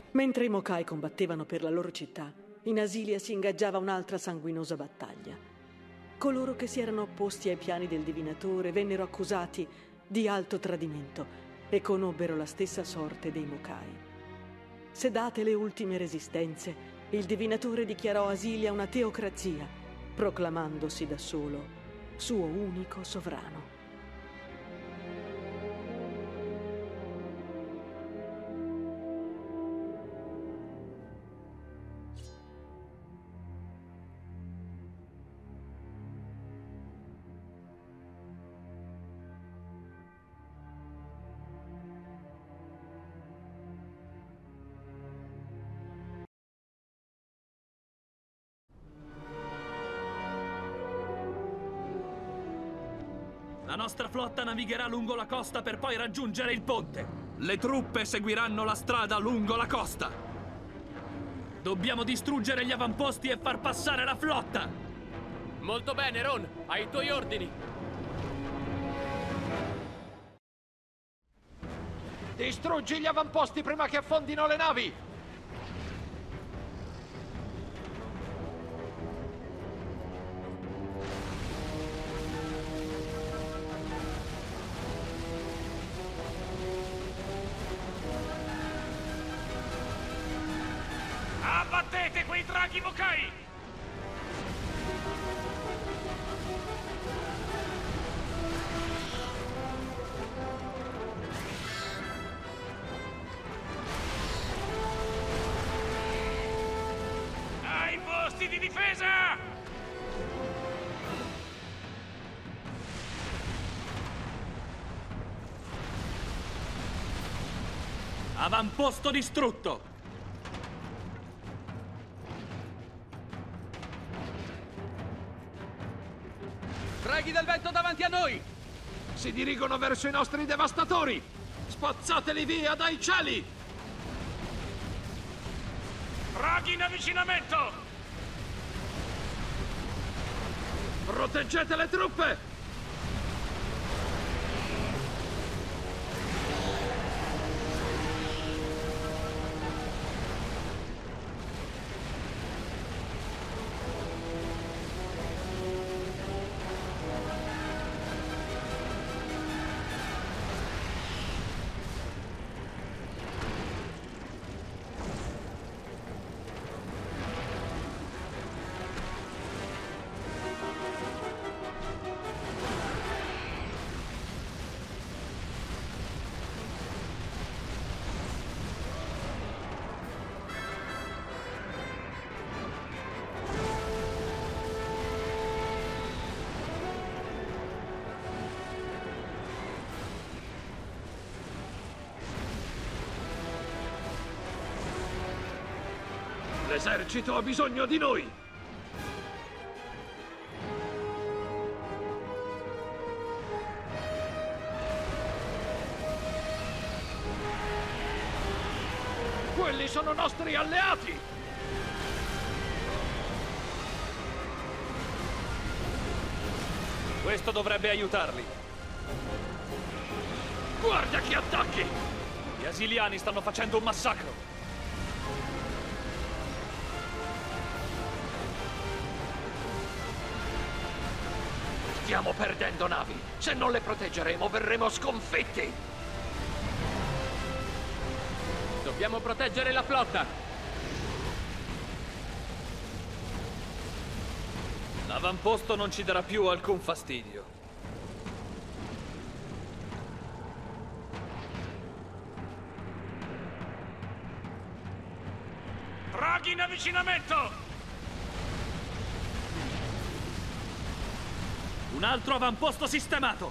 Mentre i Mokai combattevano per la loro città, in Asilia si ingaggiava un'altra sanguinosa battaglia. Coloro che si erano opposti ai piani del divinatore vennero accusati di alto tradimento e conobbero la stessa sorte dei Mokai. Sedate le ultime resistenze, il divinatore dichiarò Asilia una teocrazia, proclamandosi da solo suo unico sovrano. La nostra flotta navigherà lungo la costa per poi raggiungere il ponte. Le truppe seguiranno la strada lungo la costa. Dobbiamo distruggere gli avamposti e far passare la flotta. Molto bene, Ron. Ai tuoi ordini. Distruggi gli avamposti prima che affondino le navi! Abbattete quei draghi Mokai! Ai posti di difesa! Avamposto distrutto! Draghi del vento davanti a noi! Si dirigono verso i nostri devastatori! Spazzateli via dai cieli! Draghi in avvicinamento! Proteggete le truppe! L'esercito ha bisogno di noi! Quelli sono nostri alleati! Questo dovrebbe aiutarli. Guarda chi attacchi! Gli asiliani stanno facendo un massacro. Stiamo perdendo navi. Se non le proteggeremo, verremo sconfitti. Dobbiamo proteggere la flotta! L'avamposto non ci darà più alcun fastidio. Draghi in avvicinamento! Un altro avamposto sistemato!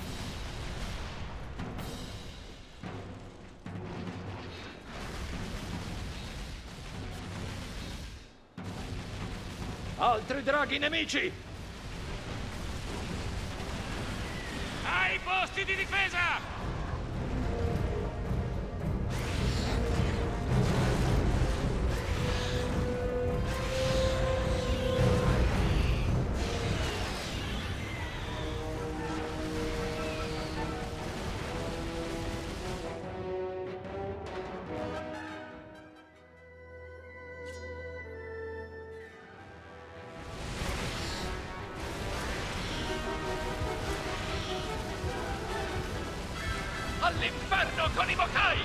Altri draghi nemici! Ai posti di difesa! Vanno con i Mokai!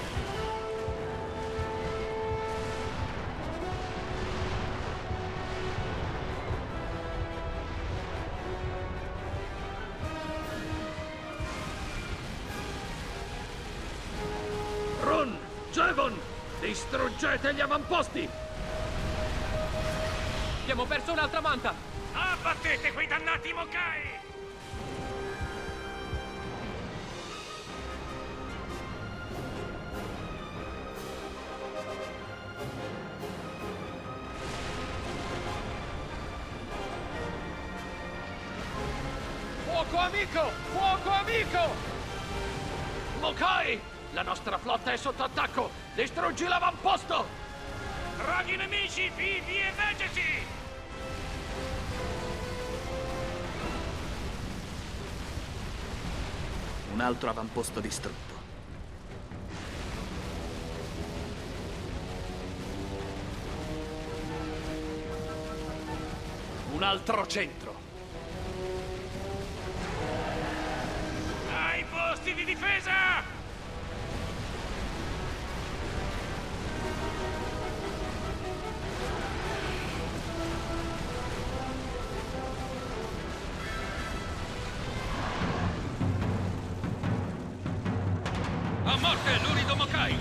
Ron, Jevon, distruggete gli avamposti! Abbiamo perso un'altra manta! Abbattete quei dannati Mokai! Fuoco amico! Fuoco amico! Mokai! La nostra flotta è sotto attacco! Distruggi l'avamposto! Draghi nemici, vivi e vegeti! Un altro avamposto distrutto. Un altro centro. Ai posti di difesa! A morte, l'Urido Mokai!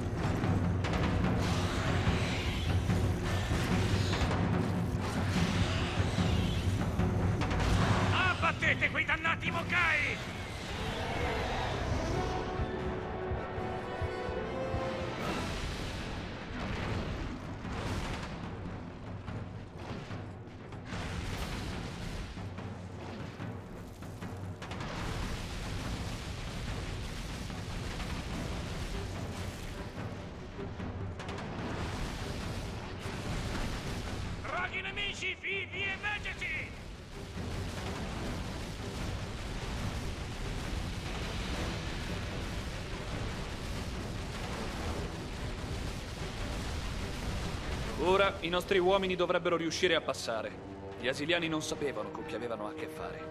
Abbattete quei dannati Mokai! Draghi nemici, vivi e vegeti! Ora i nostri uomini dovrebbero riuscire a passare. Gli asiliani non sapevano con chi avevano a che fare.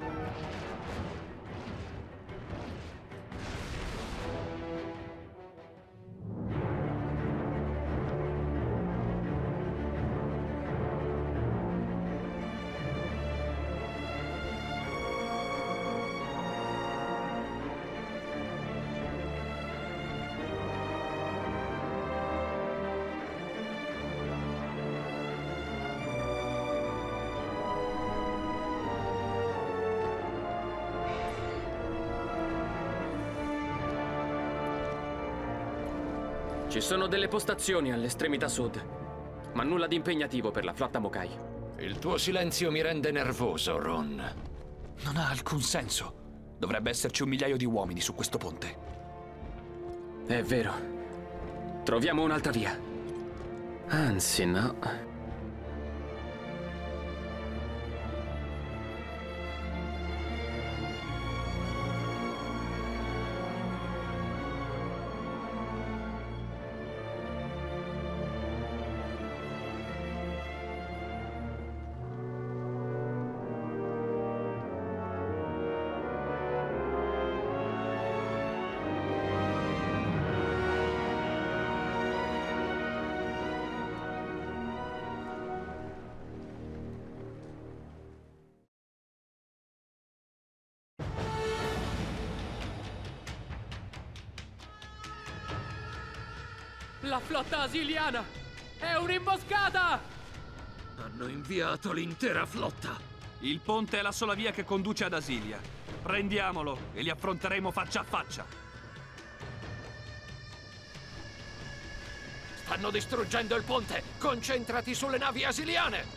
Ci sono delle postazioni all'estremità sud, ma nulla di impegnativo per la flotta Mokai. Il tuo silenzio mi rende nervoso, Ron. Non ha alcun senso. Dovrebbe esserci 1 migliaio di uomini su questo ponte. È vero. Troviamo un'altra via. Anzi, no. La flotta asiliana! È un'imboscata! Hanno inviato l'intera flotta. Il ponte è la sola via che conduce ad Asilia. Prendiamolo e li affronteremo faccia a faccia. Stanno distruggendo il ponte. Concentrati sulle navi asiliane.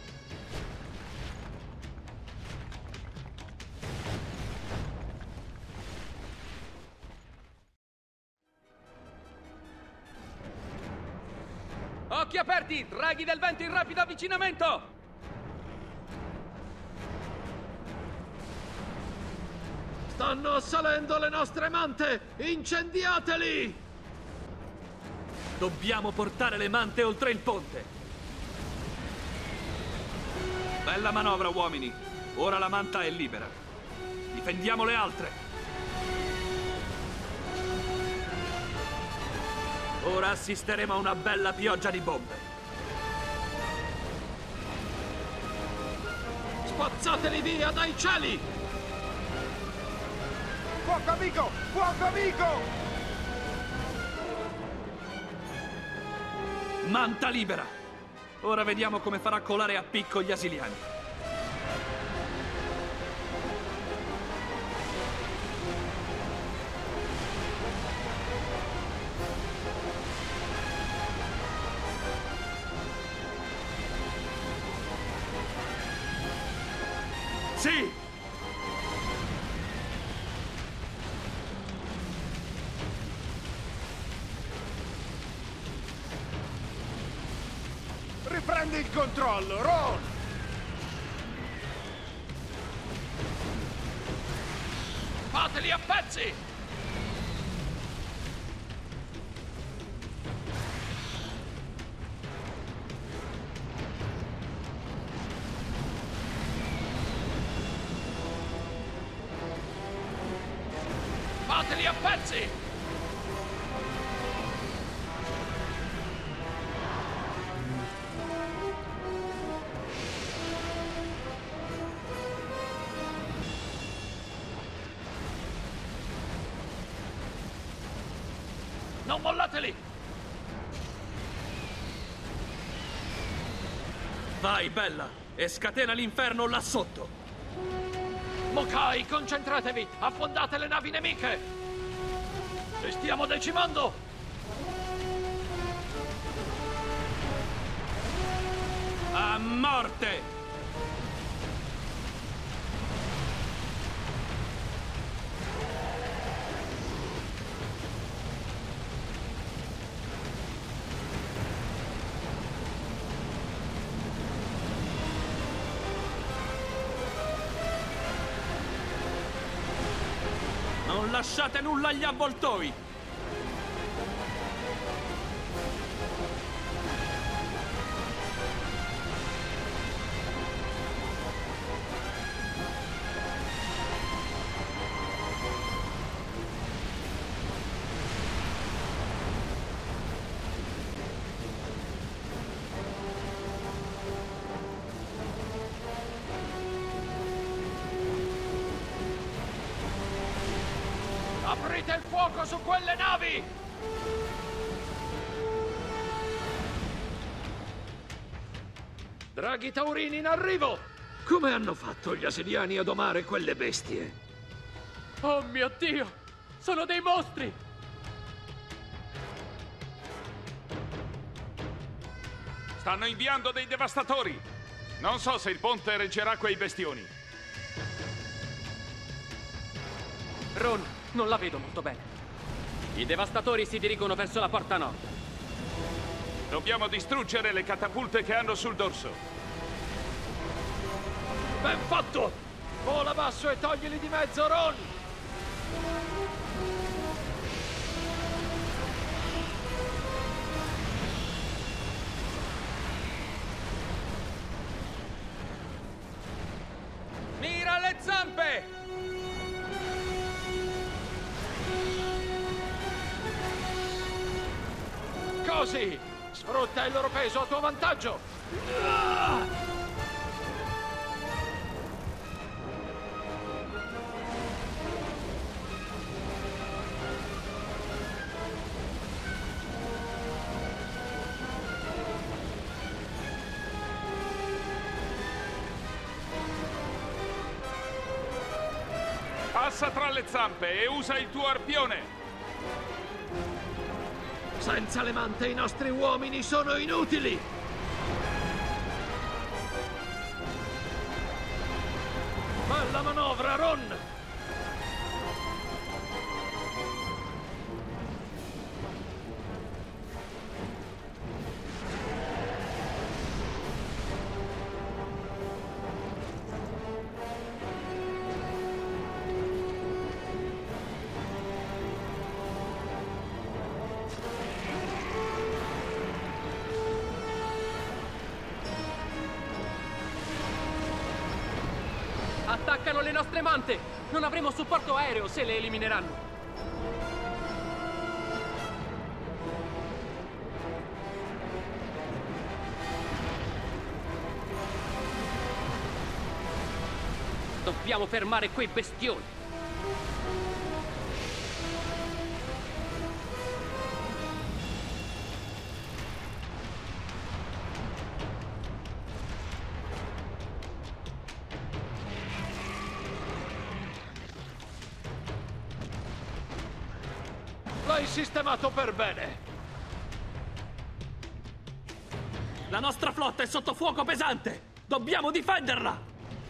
Occhi aperti! Draghi del vento in rapido avvicinamento! Stanno assalendo le nostre mante! Incendiateli! Dobbiamo portare le mante oltre il ponte. Bella manovra, uomini. Ora la manta è libera. Difendiamo le altre. Ora assisteremo a una bella pioggia di bombe. Spazzateli via dai cieli! Fuoco amico! Fuoco amico! Manta libera! Ora vediamo come farà colare a picco gli asiliani. Sì! Riprendi il controllo, Ron! Fateli a pezzi! Fateli a pezzi! Non mollateli! Vai, Bella, e scatena l'inferno là sotto! Mokai, concentratevi! Affondate le navi nemiche! Ci stiamo decimando! A morte! Non lasciate nulla agli avvoltoi! Aprite il fuoco su quelle navi! Draghi taurini in arrivo! Come hanno fatto gli asiliani a domare quelle bestie? Oh mio Dio! Sono dei mostri! Stanno inviando dei devastatori. Non so se il ponte reggerà quei bestioni. Ron, non la vedo molto bene. I devastatori si dirigono verso la porta nord. Dobbiamo distruggere le catapulte che hanno sul dorso. Ben fatto! Vola basso e toglili di mezzo, Ron! Mira le zampe! Così! Sfrutta il loro peso a tuo vantaggio! Passa tra le zampe e usa il tuo arpione. Senza le mante i nostri uomini sono inutili! Bella manovra, Ron! Attaccano le nostre mante! Non avremo supporto aereo se le elimineranno. Dobbiamo fermare quei bestioni. L'hai sistemato per bene. La nostra flotta è sotto fuoco pesante! Dobbiamo difenderla!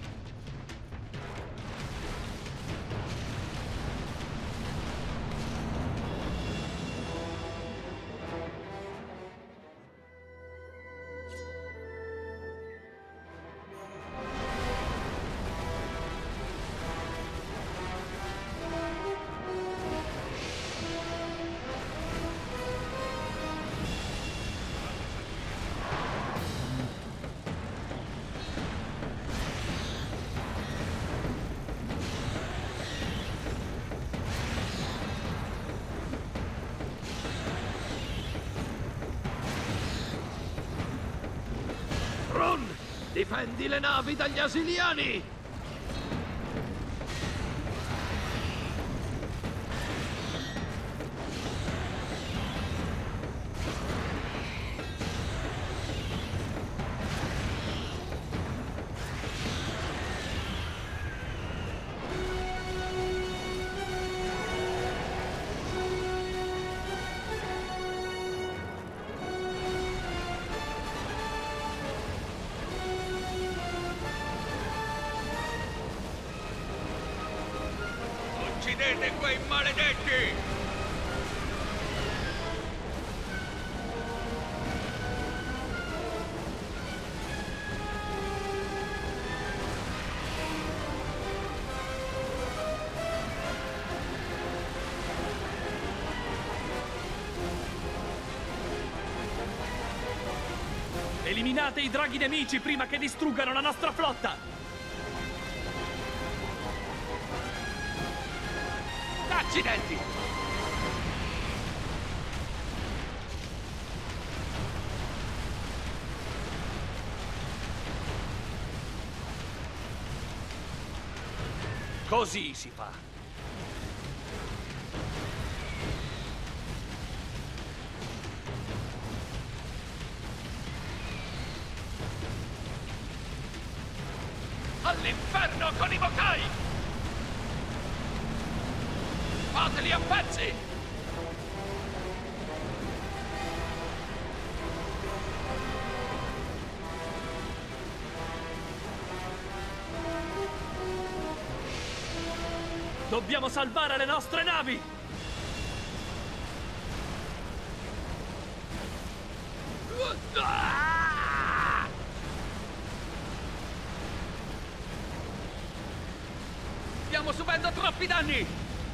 Ron, difendi le navi dagli asiliani! Uccidete quei maledetti! Eliminate i draghi nemici prima che distruggano la nostra flotta! Accidenti! Così si fa. All'inferno con i Mokai! Fateli a pezzi! Dobbiamo salvare le nostre navi! Stiamo subendo troppi danni!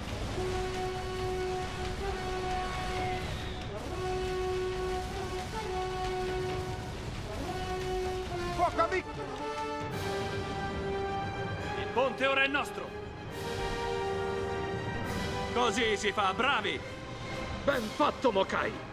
Fuoco amico! Il ponte ora è nostro! Così si fa, bravi! Ben fatto, Mokai!